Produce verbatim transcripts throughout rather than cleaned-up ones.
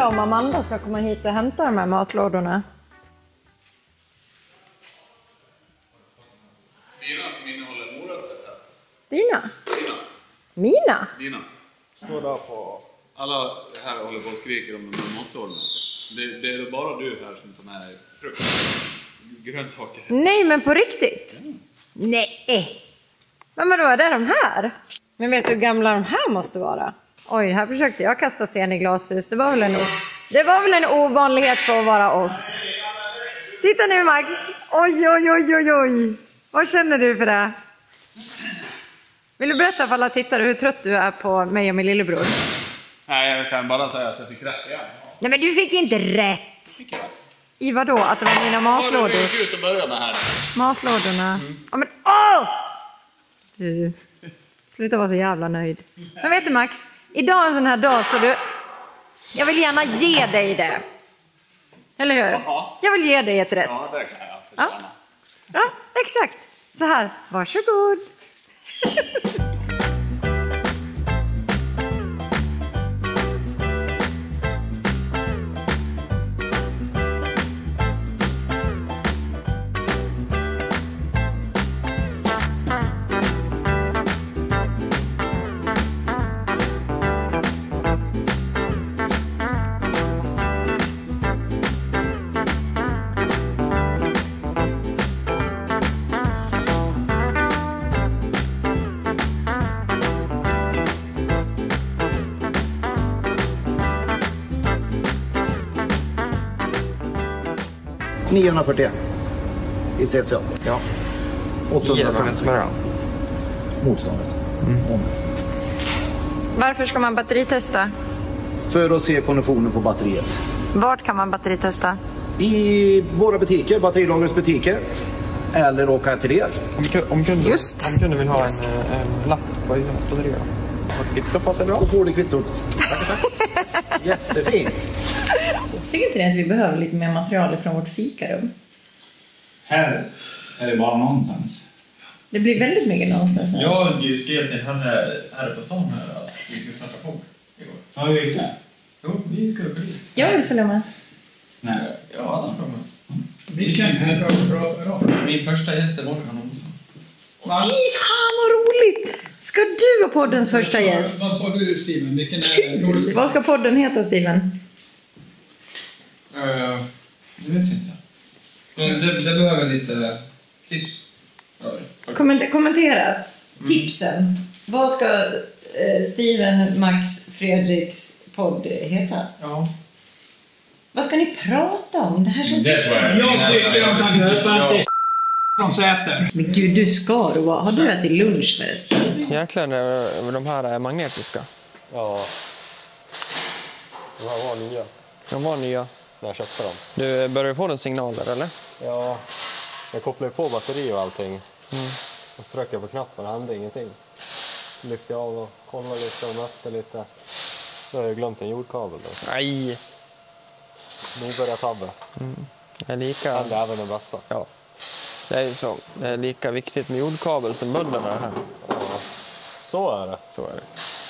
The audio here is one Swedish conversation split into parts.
undrar om Amanda ska komma hit och hämta de här matlådorna. Dina som innehåller morötter. Dina? Dina. Mina? Dina. Står där på... Alla här håller på och skriker om de här matlådorna. Det, det är bara du här som tar med frukt. Grönsaker. Nej, men på riktigt? Mm. Nej. Men vadå, är det de här? Men vet du hur gamla de här måste vara? Oj, här försökte jag kasta sten i glashus. Det var väl en, det var väl en ovanlighet för att vara oss. Titta nu, Max. Oj, oj, oj, oj, oj. Vad känner du för det? Vill du berätta för alla tittare hur trött du är på mig och min lillebror? Nej, jag kan bara säga att jag fick rätt igen. Nej, men du fick inte rätt. Fick jag rätt? I vad då? Att det var mina matlådor? Ja, du ut och börja med här. Matlådorna. Mm. Ja, men åh! Du, sluta vara så jävla nöjd. Men vet du, Max? Idag är en sån här dag så du... Jag vill gärna ge dig det. Eller hur? Aha. Jag vill ge dig ett rätt. Ja, det kan jag. Ja. Ja, exakt. Så här, varsågod. niohundrafyrtioett i C C A. Ja. åttahundrafemtio. Motståndet. Mm. Varför ska man batteritesta? För att se konditionen på batteriet. Vart kan man batteritesta? I våra butiker, batterilagrets butiker. Eller åka till er. Om kunde, om kunde, Just. Om kunde vill ha en, en lapp på Jonas batteri. Och kvitto på sig då? Då får du kvittot. Jättefint. Tycker inte ni att vi behöver lite mer material från vårt fikarum? Här är det bara någonstans. Det blir väldigt mycket någonstans. Här. Jag skrev till henne här på stan här att vi ska starta på igår. Ja, vi gick det? Jo, vi ska upp dit. Jag vill följa med. Nej, ja, alla ska med. Vilken är bra, bra, bra. Min första gäst är Morgan Olsson. Fy fan vad roligt! Ska du vara poddens första gäst? Vad sa du, Steven? Vilken är roligt? Vad ska podden heta, Steven? Uh, jag vet inte. Men det, det behöver lite tips. Komment- kommentera mm. tipsen. Vad ska eh, Steven, Max, Fredriks podd heta? Ja. Vad ska ni prata om? Det här känns... Det tror jag. Jag tycker jag kan köpa till från Säter. Men gud, du ska då. Har du ätit lunch förresten? Jäklar, de här är magnetiska. Ja. De här var nya. De var nya. När jag köpte dem. Du börjar få en signal där, eller? Ja. Jag kopplade på batteri och allting. Mm. Och strök jag på knappen, det hände ingenting. Lyfte jag av och kollade lite och mötte lite. Då har jag glömt en jordkabel då. Nej. Nu börjar tabbe. Mm. Det är lika... Det är även den bästa. Ja. Det är ju så. Det är lika viktigt med jordkabel som bullen med det här. Ja. Så är det. Så är det.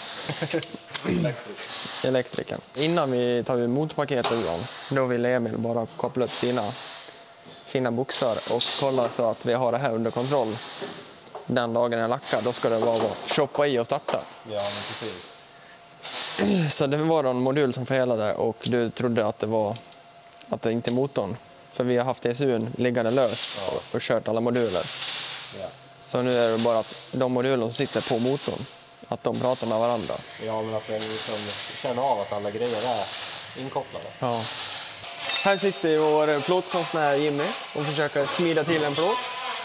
Elektriken. Innan vi tar motorpaketet igång, då vill Emil bara koppla upp sina, sina boxar och kolla så att vi har det här under kontroll. Den dagen är lackad, då ska det vara att shoppa i och starta. Ja, men precis. Så det var en modul som felade och du trodde att det var att det inte är motorn. För vi har haft E C U:n liggande löst ja. och kört alla moduler. Ja. Så nu är det bara att de moduler som sitter på motorn, att de pratar med varandra. Ja, men att den liksom känner av att alla grejer är inkopplade. Ja. Här sitter vår plåtkonstnär Jimmy och försöker smida till en plåt.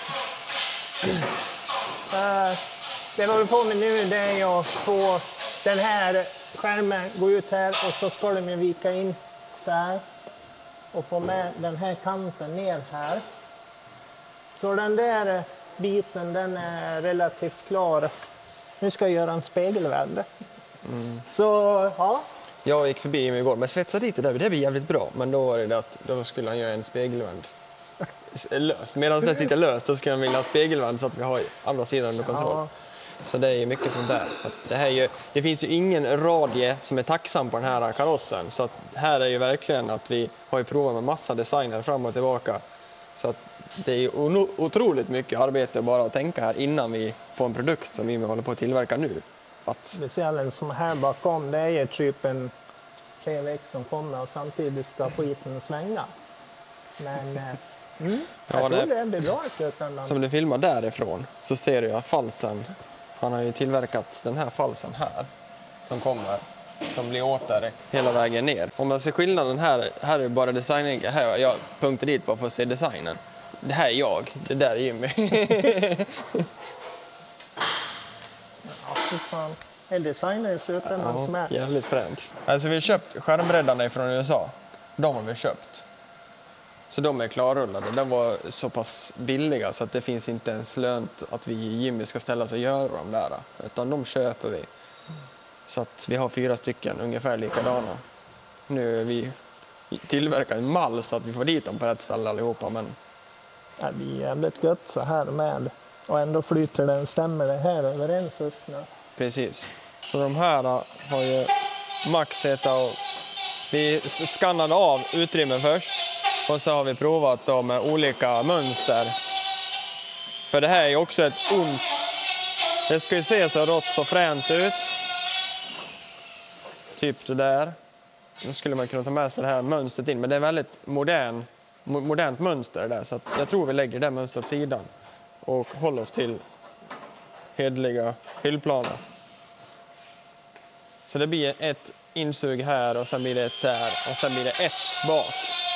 Uh, det var vi på med nu, det är jag få den här skärmen gå ut här och så ska de ju vika in så här och få med den här kanten ner här. Så den där biten, den är relativt klar. Nu ska jag göra en spegelvänd. Mm. Så ja. Jag gick förbi mig igår, men svetsa dit det där, det blir jävligt bra. Men då var det att då skulle han göra en spegelvänd. Löst. Medan det sitter löst, då skulle han vilja ha spegelvänd så att vi har andra sidan under kontroll. Ja. Så det är ju mycket sånt där. Så att det, här är ju, det finns ju ingen radie som är tacksam på den här karossen. Så att här är ju verkligen att vi har ju provat med massa designer fram och tillbaka. Så att det är ju otroligt mycket arbete bara att tänka här innan vi får en produkt som vi håller på att tillverka nu. Att... Speciellt som här bakom, det är ju typ en P V X som kommer och samtidigt ska skiten svänga. Men mm, jag ja, tror det, det blir bra i slutändan. Som du filmar därifrån så ser du att falsen, han har ju tillverkat den här falsen här som kommer, som blir åter hela vägen ner. Om man ser skillnaden här, här är bara designen, här har jag punkter dit bara för att se designen. Det här är jag, det där är Jimmy. Ja, fy fan. En designer i slutändan Ja, som är... jävligt fränt. Alltså vi har köpt skärmbreddarna från U S A. De har vi köpt. Så de är klarrullade. De var så pass billiga så att det finns inte ens lönt att vi i Jimmy ska ställa sig och göra dem där. Utan de köper vi. Så att vi har fyra stycken ungefär likadana. Nu är vi tillverkar en mall så att vi får dit dem på rätt ställe allihopa. Men... Ja, det är jävligt gött så här med. Och ändå flyter den, stämmer det här överens upp nu. Precis. Så de här har ju Max heta och vi skannade av utrymmen först och så har vi provat dem med olika mönster. För det här är ju också ett ont. Det ska ju se så rått och fränt ut. Typ det där. Nu skulle man kunna ta med sig det här mönstret in, men det är väldigt modern, modernt mönster där så att jag tror vi lägger det mönstret åt sidan och håller oss till hedliga hyllplaner. Så det blir ett insug här och sen blir det ett där och sen blir det ett bak.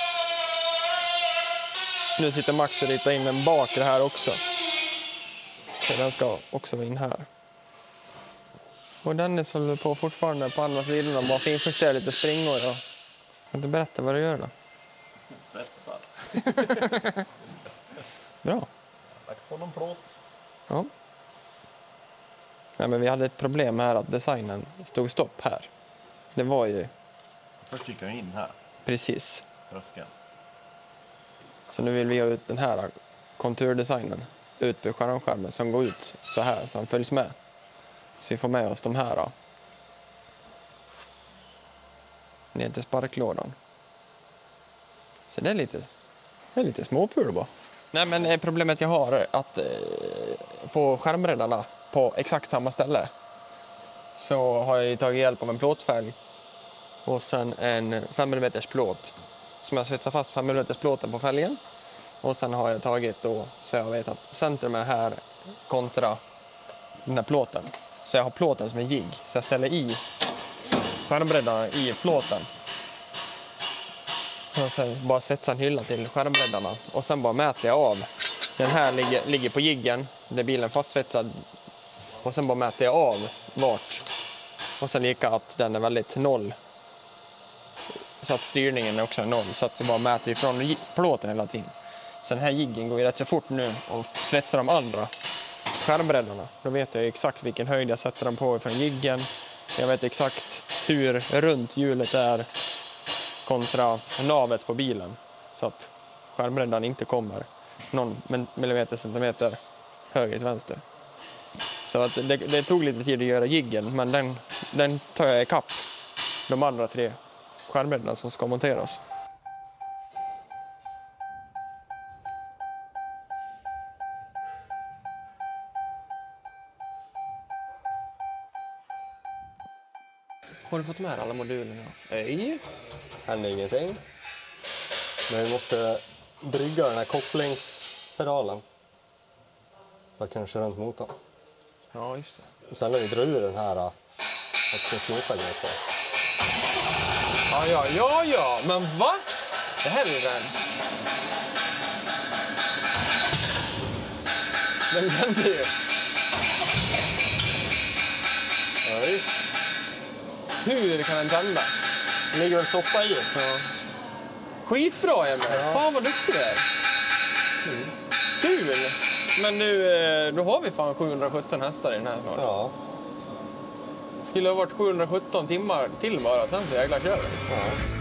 Nu sitter Max och ritar in en bakre här också. Så den ska också in här. Och Dennis håller på fortfarande på andra sidan och bara finjusterar lite springor. Och... Kan du berätta vad du gör då? Svetsar. Bra. Lagt på någon plåt. Ja. Nej, men vi hade ett problem här att designen stod stopp här. Det var ju... Först gick jag in här. Precis. Tröskeln. Så nu vill vi ha ut den här konturdesignen ut på skärmskärmen som går ut så här, som följs med. Så vi får med oss de här då. Ner till sparklådan. Så det är lite, det är lite småpul bara. Nej, men problemet jag har är att eh, få skärmbreddarna på exakt samma ställe. Så har jag tagit hjälp av en plåtfälg och sen en fem millimeter plåt som jag svetsar fast fem millimeter plåten på fälgen. Och sen har jag tagit då så jag vet att centrum är här kontra den här plåten. Så jag har plåten som en jigg. Så jag ställer i skärmbreddarna i plåten. Och sen bara svetsar en hylla till skärmbreddarna. Och sen bara mäter jag av. Den här ligger, ligger på jiggen. Där bilen fastsvetsad. Och sen bara mäter jag av vart. Och sen lika att den är väldigt noll. Så att styrningen är också noll. Så att jag bara mäter ifrån plåten hela tiden. Så den här jiggen går ju rätt så fort nu och svetsar de andra skärmbreddarna. Då vet jag exakt vilken höjd jag sätter dem på från jiggen. Jag vet exakt hur runt hjulet är kontra navet på bilen. Så att skärmbreddan inte kommer någon millimeter, centimeter höger till vänster. Så att det, det tog lite tid att göra jiggen, men den, den tar jag i kapp de andra tre skärmbreddarna som ska monteras. Har du fått med alla modulerna? Nej. Händer ingenting. Men vi måste brygga den här kopplingspedalen. För att kunna köra runt motorn. Ja, just det. Och sen när vi drar ur den här att det ska sluta grejer på. Ja, ja, ja, ja. Men va? Det här är ju väl... Men den blir ju... Oj. Hur kan den tända? Det ligger väl soppa i. Ja. Skitbra, Emil. Ja. Fan vad duktig du är. Mm. Kul! Men nu, då har vi fan sjuhundrasjutton hästar i den här snart. Ja. Skulle ha varit sjuhundrasjutton timmar till bara, sen så jäkla kör vi. Ja.